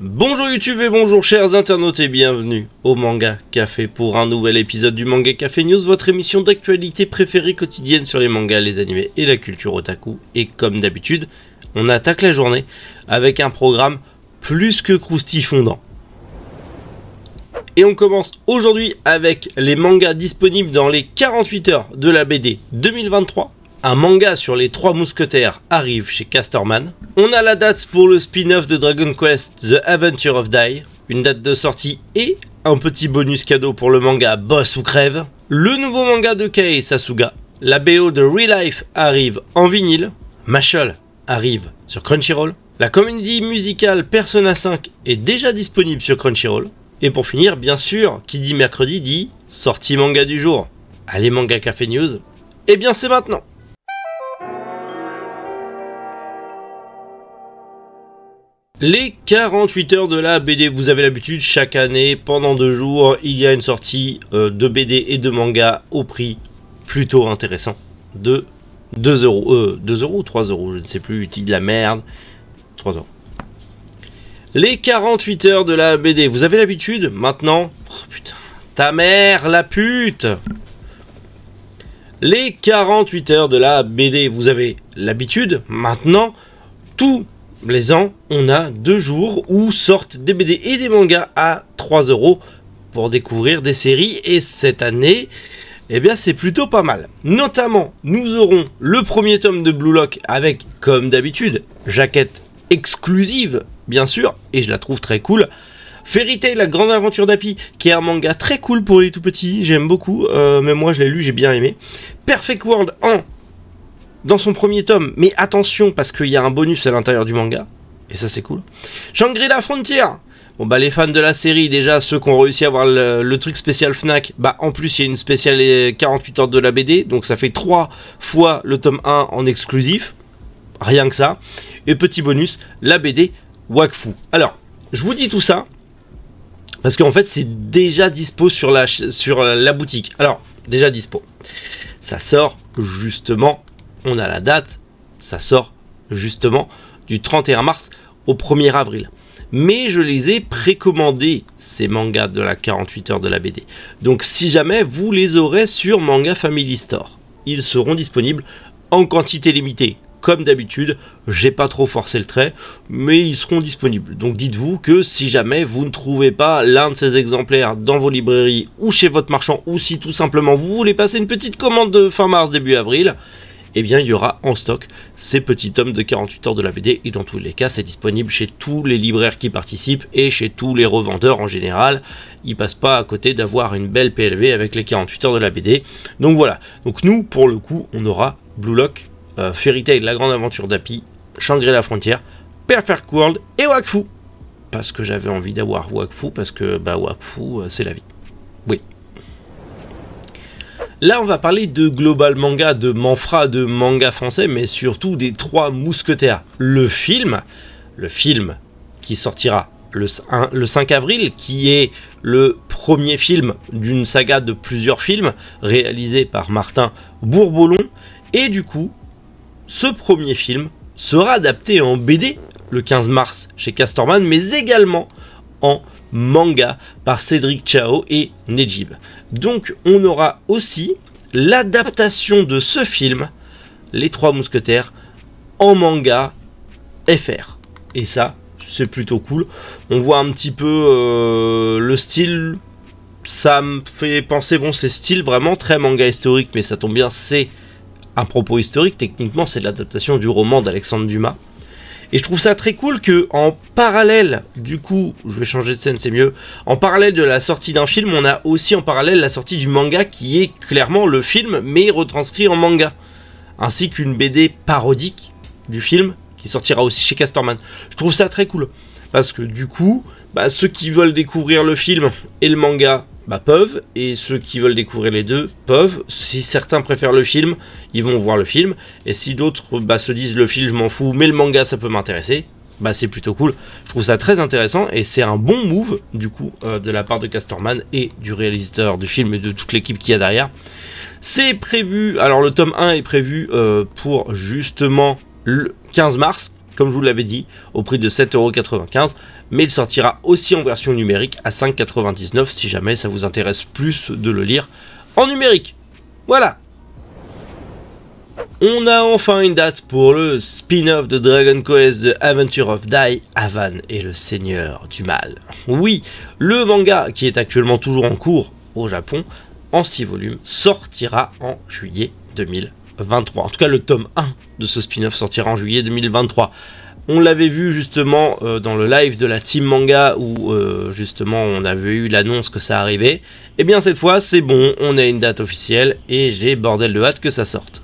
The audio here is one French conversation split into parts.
Bonjour YouTube et bonjour chers internautes et bienvenue au Manga Café pour un nouvel épisode du Manga Café News, votre émission d'actualité préférée quotidienne sur les mangas, les animés et la culture otaku. Et comme d'habitude, on attaque la journée avec un programme plus que croustifondant. Et on commence aujourd'hui avec les mangas disponibles dans les 48 heures de la BD 2023. Un manga sur les 3 mousquetaires arrive chez Casterman. On a la date pour le spin-off de Dragon Quest The Adventure of Dai, une date de sortie et un petit bonus cadeau pour le manga Boss ou Crève. Le nouveau manga de Kei Sasuga. La BO de Real Life arrive en vinyle. Mashle arrive sur Crunchyroll. La comédie musicale Persona 5 est déjà disponible sur Crunchyroll. Et pour finir, bien sûr, qui dit mercredi dit sortie manga du jour. Allez, Manga Café News, eh bien c'est maintenant. Les 48 heures de la BD, vous avez l'habitude, chaque année, pendant 2 jours, il y a une sortie de BD et de manga au prix plutôt intéressant de 2 euros. 2 euros ou 3 euros, je ne sais plus, dis de la merde. 3 euros. Les 48 heures de la BD, vous avez l'habitude, maintenant... Oh putain, ta mère, la pute! Les 48 heures de la BD, vous avez l'habitude, maintenant, tous les ans, on a 2 jours où sortent des BD et des mangas à 3 euros pour découvrir des séries. Et cette année, eh bien, c'est plutôt pas mal. Notamment, nous aurons le premier tome de Blue Lock avec, comme d'habitude, jaquette exclusive, bien sûr, et je la trouve très cool. Fairy Tail, la grande aventure d'Happy, qui est un manga très cool pour les tout petits, j'aime beaucoup, mais moi je l'ai lu, j'ai bien aimé. Perfect World dans son premier tome, mais attention parce qu'il y a un bonus à l'intérieur du manga, et ça c'est cool. Shangri-La Frontier, bon bah les fans de la série, déjà ceux qui ont réussi à avoir le truc spécial Fnac, bah en plus il y a une spéciale 48 heures de la BD, donc ça fait 3 fois le tome 1 en exclusif, rien que ça. Et petit bonus, la BD Wakfu. Alors, je vous dis tout ça, parce qu'en fait c'est déjà dispo sur la boutique. Alors, déjà dispo, ça sort justement... On a la date, ça sort justement du 31 mars au 1er avril. Mais je les ai précommandés, ces mangas de la 48 heures de la BD. Donc si jamais vous les aurez sur Manga Family Store, ils seront disponibles en quantité limitée. Comme d'habitude, j'ai pas trop forcé le trait, mais ils seront disponibles. Donc dites-vous que si jamais vous ne trouvez pas l'un de ces exemplaires dans vos librairies ou chez votre marchand, ou si tout simplement vous voulez passer une petite commande de fin mars, début avril, eh bien il y aura en stock ces petits tomes de 48 heures de la BD, et dans tous les cas c'est disponible chez tous les libraires qui participent et chez tous les revendeurs en général. Ils passent pas à côté d'avoir une belle PLV avec les 48 heures de la BD. Donc voilà, donc nous pour le coup on aura Blue Lock, Fairy Tail, la grande aventure d'Happy, Shangri-La Frontier, Perfect World et Wakfu. Parce que j'avais envie d'avoir Wakfu, parce que bah Wakfu c'est la vie. Oui. Là, on va parler de Global Manga, de Manfra, de manga français, mais surtout des 3 mousquetaires. Le film qui sortira le 5 avril, qui est le premier film d'une saga de plusieurs films, réalisé par Martin Bourboulon. Et du coup, ce premier film sera adapté en BD le 15 mars chez Casterman, mais également en manga par Cédric Chao et Nejib. Donc on aura aussi l'adaptation de ce film, Les 3 mousquetaires, en manga FR. Et ça, c'est plutôt cool. On voit un petit peu le style, ça me fait penser, bon c'est style vraiment très manga historique, mais ça tombe bien, c'est un propos historique, techniquement c'est l'adaptation du roman d'Alexandre Dumas. Et je trouve ça très cool que en parallèle, du coup, je vais changer de scène, c'est mieux. En parallèle de la sortie d'un film, on a aussi en parallèle la sortie du manga qui est clairement le film, mais retranscrit en manga. Ainsi qu'une BD parodique du film qui sortira aussi chez Casterman. Je trouve ça très cool. Parce que du coup, bah, ceux qui veulent découvrir le film et le manga, bah, peuvent. Et ceux qui veulent découvrir les deux peuvent. Si certains préfèrent le film, ils vont voir le film. Et si d'autres bah, se disent le film je m'en fous, mais le manga ça peut m'intéresser, bah c'est plutôt cool. Je trouve ça très intéressant et c'est un bon move du coup de la part de Casterman et du réalisateur du film et de toute l'équipe qu'il y a derrière. C'est prévu, alors le tome 1 est prévu pour justement le 15 mars, comme je vous l'avais dit, au prix de 7,95 €. mais il sortira aussi en version numérique à 5,99 si jamais ça vous intéresse plus de le lire en numérique. Voilà. On a enfin une date pour le spin-off de Dragon Quest The Adventure of Dai Havan et le Seigneur du Mal. Oui, le manga qui est actuellement toujours en cours au Japon, en 6 volumes, sortira en juillet 2023. En tout cas, le tome 1 de ce spin-off sortira en juillet 2023. On l'avait vu justement dans le live de la Team Manga où justement on avait eu l'annonce que ça arrivait. Et bien cette fois c'est bon, on a une date officielle et j'ai bordel de hâte que ça sorte.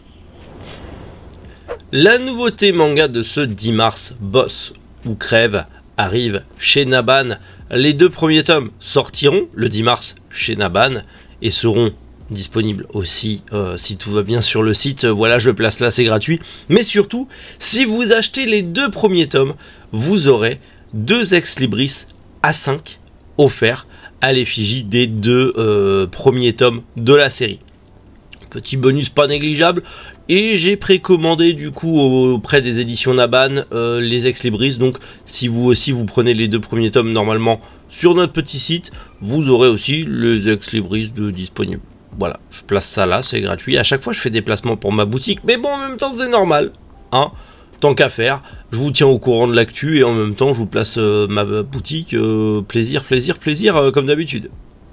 La nouveauté manga de ce 10 mars, Boss ou Crève, arrive chez Naban. Les 2 premiers tomes sortiront le 10 mars chez Naban et seront disponibles aussi si tout va bien sur le site. Voilà, je place là, c'est gratuit. Mais surtout, si vous achetez les 2 premiers tomes, vous aurez 2 ex-libris A5 offerts à l'effigie des 2 premiers tomes de la série. Petit bonus pas négligeable. Et j'ai précommandé du coup auprès des éditions Naban les ex-libris. Donc si vous aussi vous prenez les 2 premiers tomes normalement sur notre petit site, vous aurez aussi les ex-libris disponibles. Voilà, je place ça là, c'est gratuit. À chaque fois je fais des placements pour ma boutique. Mais bon, en même temps c'est normal. Hein, tant qu'à faire, je vous tiens au courant de l'actu et en même temps je vous place ma boutique. Plaisir, plaisir, plaisir comme d'habitude.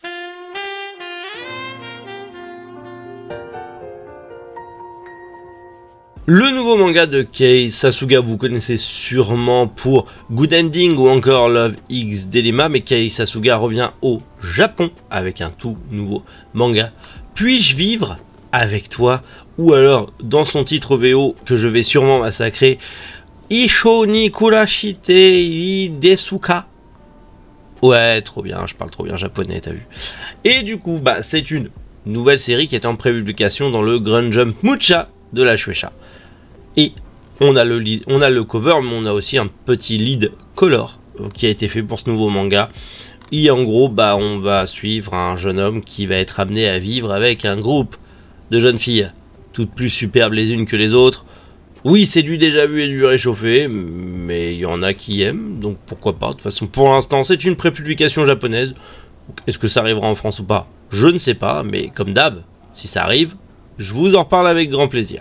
Le nouveau manga de Kei Sasuga, vous connaissez sûrement pour Good Ending ou encore Love X Dilemma, mais Kei Sasuga revient au Japon avec un tout nouveau manga. Puis-je vivre avec toi? Ou alors, dans son titre VO que je vais sûrement massacrer, Isho ni kurashite ii desuka. Ouais, trop bien, je parle trop bien japonais, t'as vu. Et du coup, bah, c'est une nouvelle série qui est en pré-publication dans le Grand Jump Mucha de la Shueisha. Et on a le cover, mais on a aussi un petit lead color qui a été fait pour ce nouveau manga. Et en gros, bah, on va suivre un jeune homme qui va être amené à vivre avec un groupe de jeunes filles, toutes plus superbes les unes que les autres. Oui, c'est du déjà vu et du réchauffé, mais il y en a qui aiment, donc pourquoi pas. De toute façon, pour l'instant, c'est une prépublication japonaise. Est-ce que ça arrivera en France ou pas? Je ne sais pas, mais comme d'hab, si ça arrive, je vous en reparle avec grand plaisir.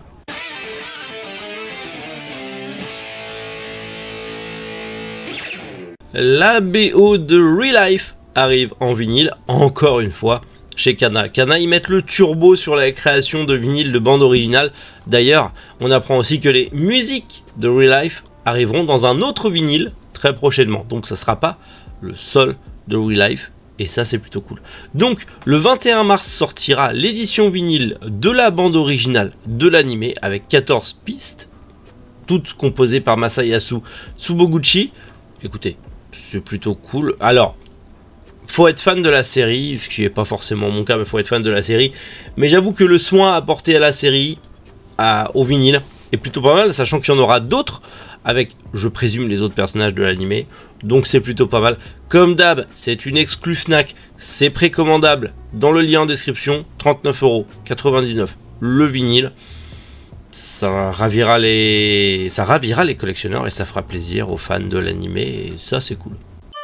La BO de Real Life arrive en vinyle, encore une fois, chez Kana. Kana, ils mettent le turbo sur la création de vinyle de bande originale. D'ailleurs, on apprend aussi que les musiques de Real Life arriveront dans un autre vinyle très prochainement. Donc ça ne sera pas le seul de Real Life, et ça c'est plutôt cool. Donc le 21 mars sortira l'édition vinyle de la bande originale de l'anime avec 14 pistes, toutes composées par Masayasu Tsuboguchi. Écoutez, c'est plutôt cool. Alors, faut être fan de la série, ce qui n'est pas forcément mon cas, mais faut être fan de la série. Mais j'avoue que le soin apporté à la série, au vinyle, est plutôt pas mal, sachant qu'il y en aura d'autres, avec, je présume, les autres personnages de l'anime. Donc c'est plutôt pas mal. Comme d'hab, c'est une exclu Fnac, c'est précommandable dans le lien en description, 39,99 € le vinyle. Ça ravira les collectionneurs et ça fera plaisir aux fans de l'anime et ça c'est cool.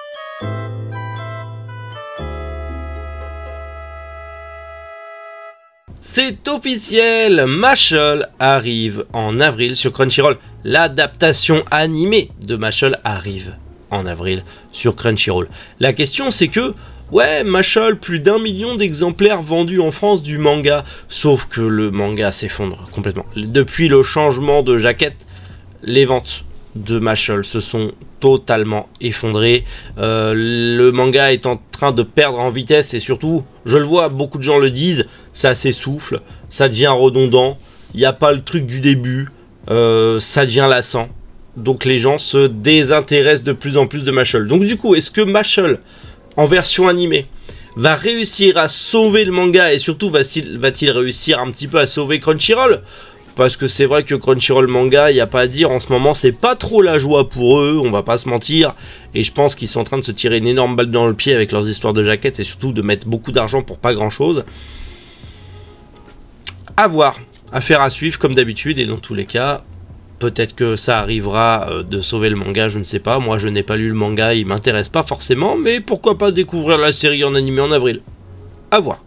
C'est officiel, Mashle arrive en avril sur Crunchyroll. L'adaptation animée de Mashle arrive en avril sur Crunchyroll. La question c'est que, ouais, Mashle, plus d'1 million d'exemplaires vendus en France du manga. Sauf que le manga s'effondre complètement. Depuis le changement de jaquette, les ventes de Mashle se sont totalement effondrées. Le manga est en train de perdre en vitesse et surtout, je le vois, beaucoup de gens le disent, ça s'essouffle, ça devient redondant, il n'y a pas le truc du début, ça devient lassant. Donc les gens se désintéressent de plus en plus de Mashle. Donc du coup, est-ce que Mashle en version animée va réussir à sauver le manga et surtout va-t-il réussir un petit peu à sauver Crunchyroll? Parce que c'est vrai que Crunchyroll manga, il n'y a pas à dire, en ce moment c'est pas trop la joie pour eux, on va pas se mentir. Et je pense qu'ils sont en train de se tirer une énorme balle dans le pied avec leurs histoires de jaquettes et surtout de mettre beaucoup d'argent pour pas grand chose. À voir, affaire à suivre comme d'habitude et dans tous les cas, peut-être que ça arrivera de sauver le manga, je ne sais pas. Moi, je n'ai pas lu le manga, il m'intéresse pas forcément, mais pourquoi pas découvrir la série en animé en avril. À voir.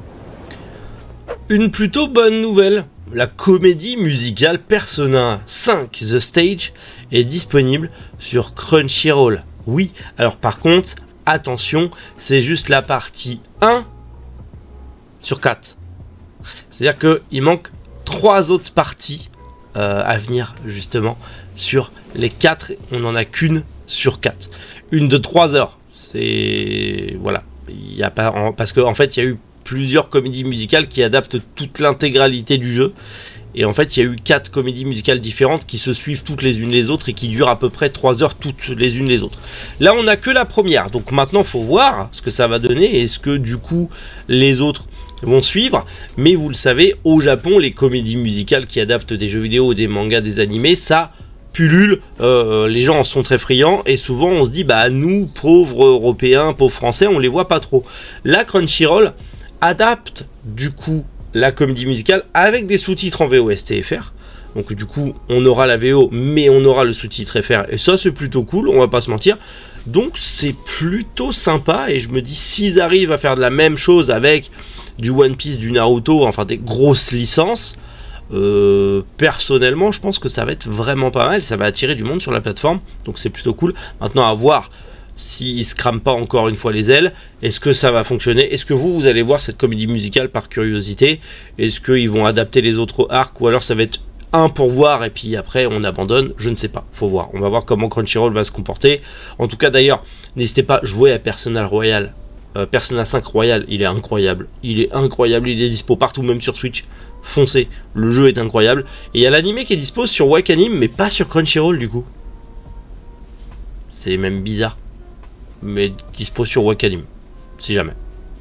Une plutôt bonne nouvelle. La comédie musicale Persona 5 The Stage est disponible sur Crunchyroll. Oui, alors par contre, attention, c'est juste la partie 1 sur 4. C'est-à-dire qu'il manque 3 autres parties à venir justement sur les 4. On n'en a qu'une sur 4. Une de 3 heures. C'est... Voilà. Il y a pas... Parce qu'en fait, il y a eu plusieurs comédies musicales qui adaptent toute l'intégralité du jeu. Et en fait, il y a eu 4 comédies musicales différentes qui se suivent toutes les unes les autres et qui durent à peu près 3 heures toutes les unes les autres. Là, on n'a que la première. Donc maintenant, il faut voir ce que ça va donner. Est-ce que du coup, les autres vont suivre? Mais vous le savez, au Japon, les comédies musicales qui adaptent des jeux vidéo, des mangas, des animés, ça pullule. Les gens en sont très friands. Et souvent, on se dit, bah nous, pauvres Européens, pauvres Français, on les voit pas trop. La Crunchyroll adapte du coup la comédie musicale avec des sous-titres en VOST FR. Donc du coup on aura la VO mais on aura le sous-titre FR et ça c'est plutôt cool, on va pas se mentir. Donc c'est plutôt sympa et je me dis s'ils arrivent à faire de la même chose avec du One Piece, du Naruto, enfin des grosses licences, personnellement je pense que ça va être vraiment pas mal, ça va attirer du monde sur la plateforme, donc c'est plutôt cool. Maintenant à voir s'ils se crament pas encore une fois les ailes, est-ce que ça va fonctionner? Est-ce que vous allez voir cette comédie musicale par curiosité? Est-ce qu'ils vont adapter les autres arcs? Ou alors ça va être un pour voir et puis après on abandonne? Je ne sais pas, faut voir. On va voir comment Crunchyroll va se comporter. En tout cas d'ailleurs, n'hésitez pas à jouer à Persona Royal. Persona 5 Royal, il est incroyable. Il est incroyable, il est dispo partout, même sur Switch. Foncez, le jeu est incroyable. Et il y a l'animé qui est dispo sur Wakanim, mais pas sur Crunchyroll du coup. C'est même bizarre. Mais dispo sur Wakanim, si jamais.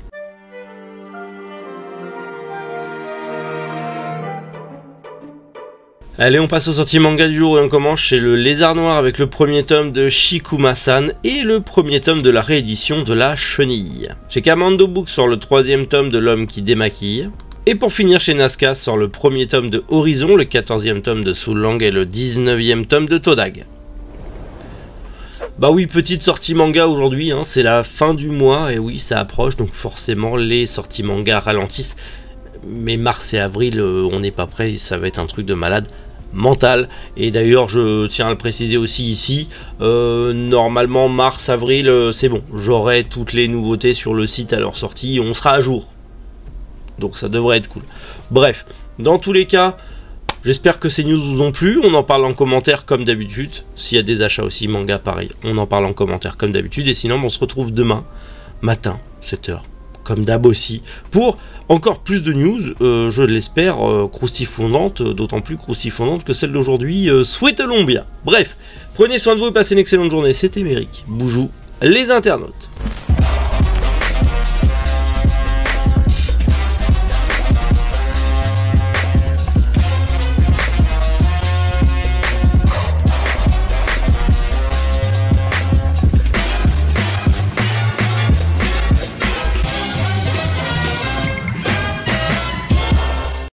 Allez, on passe au sorties manga du jour et on commence chez le Lézard Noir avec le premier tome de Shikuma-san et le premier tome de la réédition de la Chenille. Chez Kamando Books sort le 3e tome de L'Homme qui démaquille. Et pour finir chez Nazca sort le premier tome de Horizon, le 14e tome de Soul Lang et le 19e tome de Todag. Bah oui, petite sortie manga aujourd'hui, hein, c'est la fin du mois et oui, ça approche, donc forcément les sorties manga ralentissent. Mais mars et avril, on n'est pas prêt, ça va être un truc de malade mental. Et d'ailleurs, je tiens à le préciser aussi ici, normalement mars, avril, c'est bon, j'aurai toutes les nouveautés sur le site à leur sortie, on sera à jour. Donc ça devrait être cool. Bref, dans tous les cas... J'espère que ces news vous ont plu, on en parle en commentaire comme d'habitude. S'il y a des achats aussi manga pareil, on en parle en commentaire comme d'habitude. Et sinon on se retrouve demain matin, 7h, comme d'hab aussi, pour encore plus de news, je l'espère, croustifondantes, d'autant plus croustifondantes que celle d'aujourd'hui, souhaitons bien. Bref, prenez soin de vous et passez une excellente journée, c'était Méric, Boujou, les internautes.